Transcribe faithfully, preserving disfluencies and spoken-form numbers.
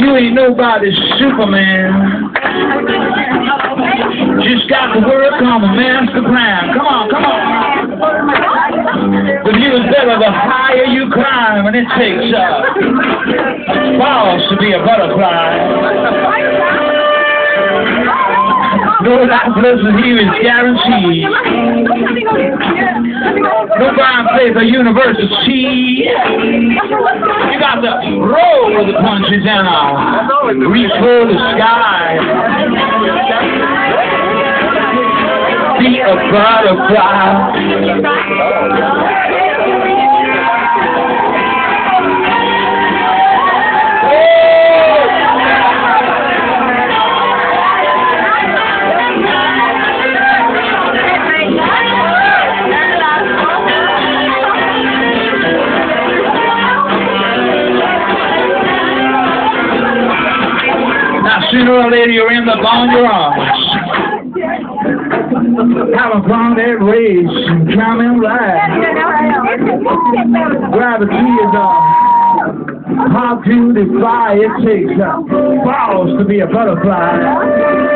You ain't nobody's Superman. Just got to work on the master plan. Come on, come on. But you was better the higher you climb, and it takes uh, balls to be a butterfly. No life lesson here is guaranteed. No blind place or university. You got to roll with the punches and uh, reach for the sky. Be a butterfly. Now sooner or later you'll end up on your arms. Have a blonde-haired race and come and ride. Gravity is on. How to defy it takes uh, balls to be a butterfly.